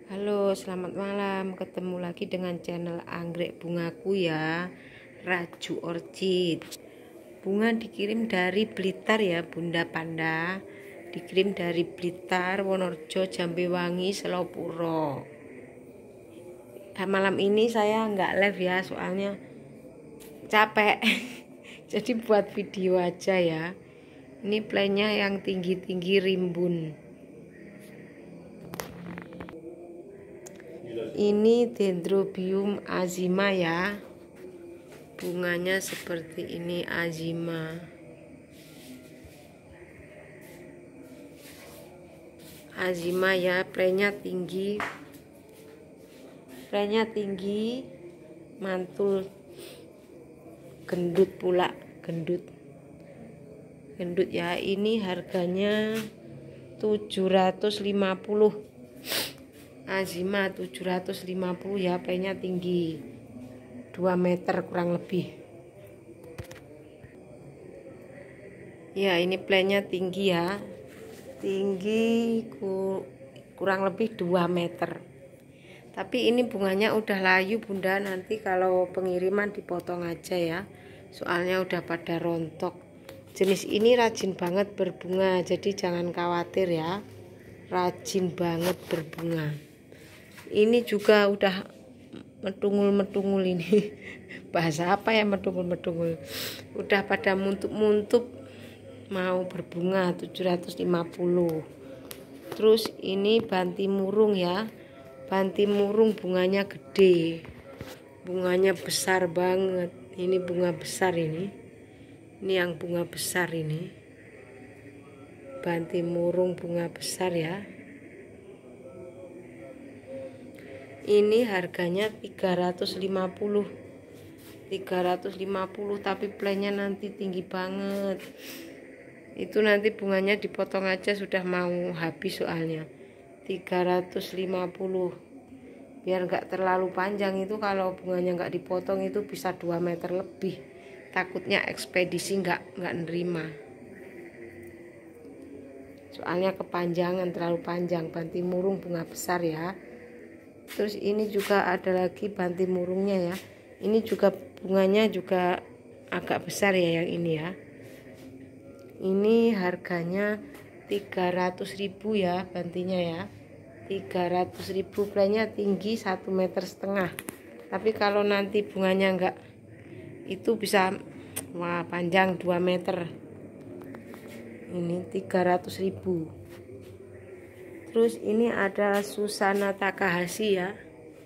Halo, selamat malam. Ketemu lagi dengan channel anggrek bungaku ya, Raju Orchid. Bunga dikirim dari Blitar ya, Bunda Panda. Dikirim dari Blitar, Wonorejo, Jambewangi, Selopuro. Malam ini saya nggak live ya, soalnya capek. Jadi buat video aja ya. Ini plannya yang tinggi-tinggi rimbun. Ini Dendrobium azima ya, bunganya seperti ini. Azima ya, plannya tinggi, mantul, gendut pula, gendut ya. Ini harganya 750. Azima 750 ya, plannya tinggi 2 meter kurang lebih ya. Ini plannya tinggi ya, kurang lebih 2 meter. Tapi ini bunganya udah layu Bunda, nanti kalau pengiriman dipotong aja ya, soalnya udah pada rontok. Jenis ini rajin banget berbunga, jadi jangan khawatir ya, rajin banget berbunga. Ini juga udah metungul ini. Bahasa apa ya metungul? Udah pada muntup mau berbunga 750. Terus ini bantimurung ya. Bantimurung bunganya gede. Bunganya besar banget. Ini bunga besar ini. Ini yang bunga besar ini. Bantimurung bunga besar ya. Ini harganya 350, tapi plannya nanti tinggi banget. Itu nanti bunganya dipotong aja, sudah mau habis soalnya. 350 biar nggak terlalu panjang. Itu kalau bunganya nggak dipotong itu bisa 2 meter lebih. Takutnya ekspedisi nggak nerima, soalnya kepanjangan, terlalu panjang. Bantimurung bunga besar ya. Terus ini juga ada lagi bantimurungnya ya. Ini juga bunganya juga agak besar ya yang ini ya. Ini harganya 300.000 ya bantinya ya. 300.000, plannya tinggi 1,5 meter. Tapi kalau nanti bunganya enggak, itu bisa wah panjang 2 meter. Ini 300.000. Terus ini ada Susana Takahashi ya,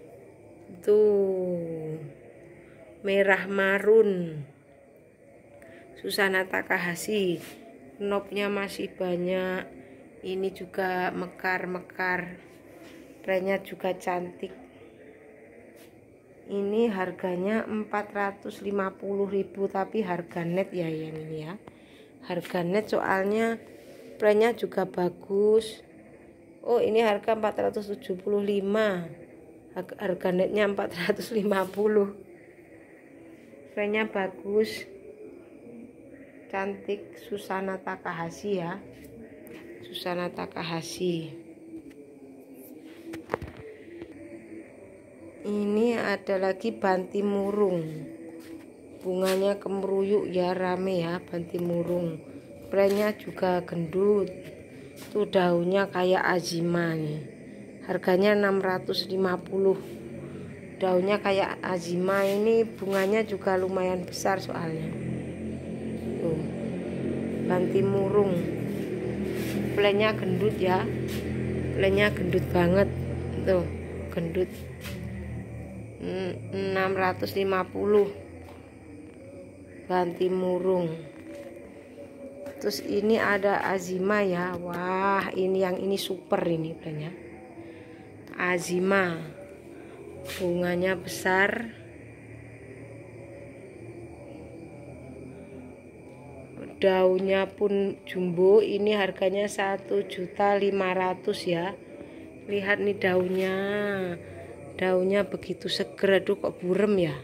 tuh merah marun. Susana Takahashi, knopnya masih banyak. Ini juga mekar, plannya juga cantik. Ini harganya 450.000, tapi harga net ya yang ini ya, harga net soalnya plannya juga bagus. Oh, ini harga 475. Harga netnya 450. Plannya bagus, cantik. Susana Takahashi ya. Susana Takahashi. Ini ada lagi bantimurung. Bunganya kemeruyuk ya, rame ya bantimurung. Plannya juga gendut. Tuh daunnya kayak azima nih. Harganya 650. Daunnya kayak azima. Ini bunganya juga lumayan besar soalnya. Tuh. Bantimurung. Plannya gendut ya. Plannya gendut banget. Tuh, gendut. 650. Bantimurung. Terus ini ada azima ya. Wah, ini yang ini super ini plannya. Azima. Bunganya besar. Daunnya pun jumbo. Ini harganya 1.500.000 ya. Lihat nih daunnya. Daunnya begitu seger. Aduh, kok burem ya.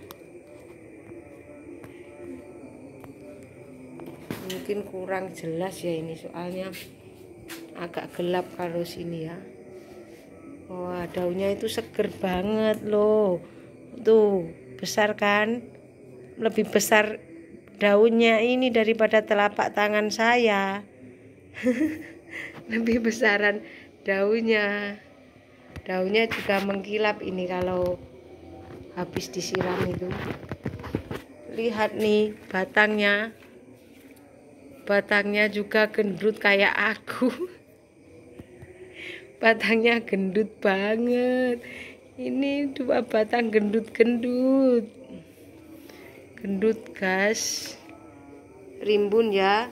Mungkin kurang jelas ya ini, soalnya agak gelap kalau sini ya. Wah, daunnya itu seger banget loh. Tuh, besar kan? Lebih besar daunnya ini daripada telapak tangan saya. Lebih besaran daunnya. Daunnya juga mengkilap ini kalau habis disiram itu. Lihat nih batangnya. Batangnya juga gendut kayak aku. Batangnya gendut banget. Ini 2 batang gendut-gendut. Gendut guys. Rimbun ya.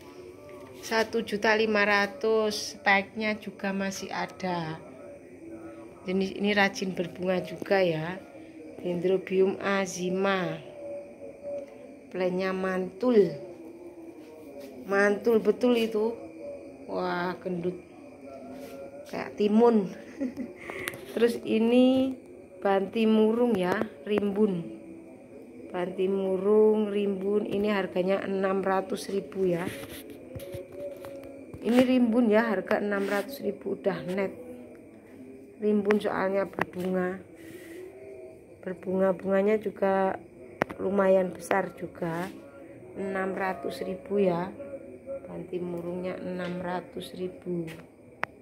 1.500.000. Speknya juga masih ada. Jenis ini rajin berbunga juga ya. Dendrobium azima. Plenya mantul. Mantul betul itu. Wah, gendut kayak timun. Terus ini bantimurung ya, rimbun. Bantimurung rimbun ini harganya 600.000 ya. Ini rimbun ya, harga 600.000 udah net. Rimbun soalnya berbunga. Berbunga-bunganya juga lumayan besar juga. 600.000 ya. Bantimurungnya 600.000.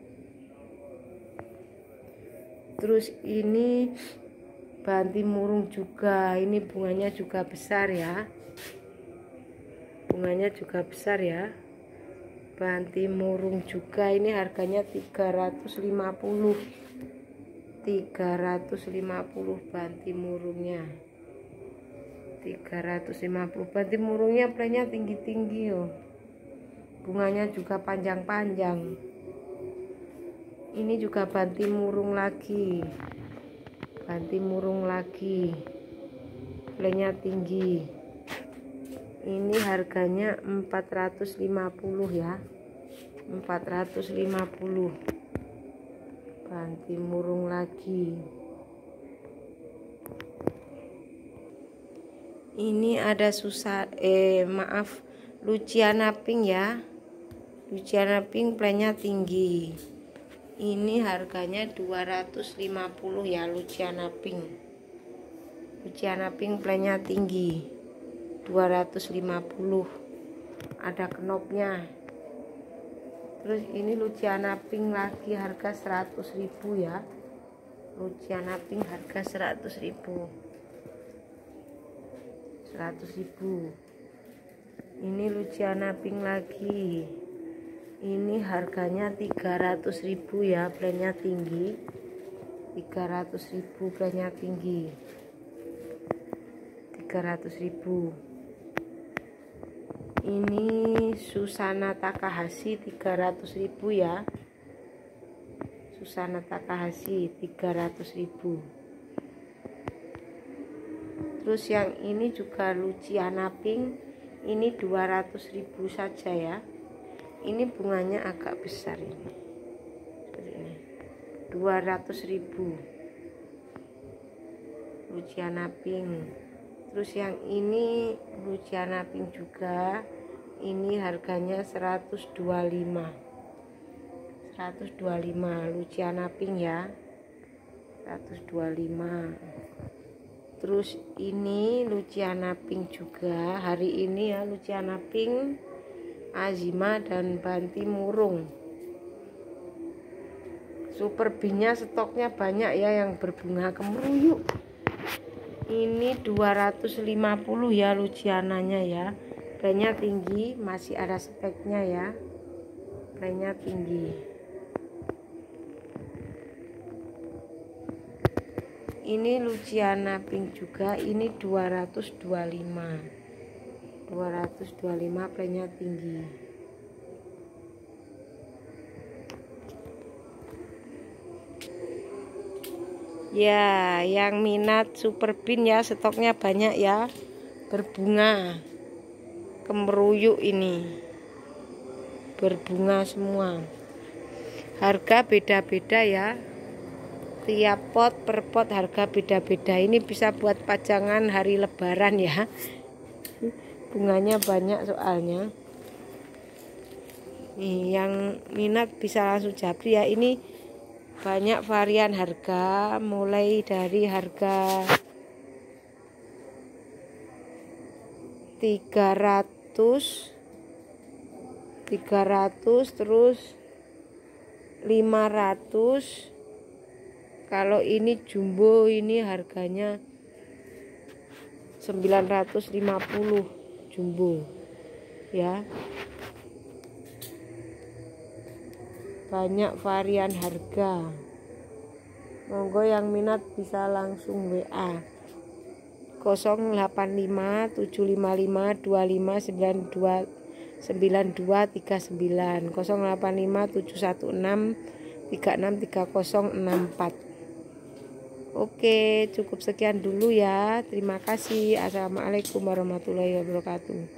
Terus ini bantimurung juga, ini bunganya juga besar ya. Bunganya juga besar ya. Bantimurung juga ini harganya 350. 350 bantimurungnya. 350 bantimurungnya plenya tinggi-tinggi yo. Bunganya juga panjang-panjang. Ini juga bantimurung lagi. Bantimurung lagi. Plenya tinggi. Ini harganya 450 ya. 450. Bantimurung lagi. Ini ada Luciana pink ya. Luciana pink plenya tinggi. Ini harganya 250 ya, Luciana pink. Luciana pink plenya tinggi. 250. Ada knopnya. Terus ini Luciana pink lagi harga 100.000 ya. Luciana pink harga 100.000. 100.000. Ini Luciana pink lagi. Ini harganya 300.000 ya, plenya tinggi. 300.000 plenya tinggi. 300.000. Ini Susana Takahashi 300.000 ya. Susana Takahashi 300.000. Terus yang ini juga Luciana pink, ini 200.000 saja ya. Ini bunganya agak besar ini. Seperti ini. 200.000. Luciana pink. Terus yang ini Luciana pink juga. Ini harganya 125. 125 Luciana pink ya. 125. Terus ini Luciana pink juga. Hari ini ya Luciana pink, azima dan bantimurung. Super B-nya stoknya banyak ya yang berbunga kemeruyuk. Ini 250 ya Luciananya ya. Plenya tinggi, masih ada speknya ya. Plenya tinggi. Ini Luciana pink juga, ini 225. 225 plenya tinggi. Ya, yang minat Super Bean ya, stoknya banyak ya. Berbunga. Kemeruyuk ini. Berbunga semua. Harga beda-beda ya. Tiap pot per pot harga beda-beda. Ini bisa buat pajangan hari Lebaran ya. Bunganya banyak soalnya. Nih, yang minat bisa langsung japri ya. Ini Banyak varian harga, mulai dari harga 300 terus 500. Kalau ini jumbo ini harganya 950 jumbo ya. Banyak varian harga, monggo yang minat bisa langsung WA 085 755 25 9239 085 716 363064. Oke, cukup sekian dulu ya. Terima kasih. Assalamualaikum warahmatullahi wabarakatuh.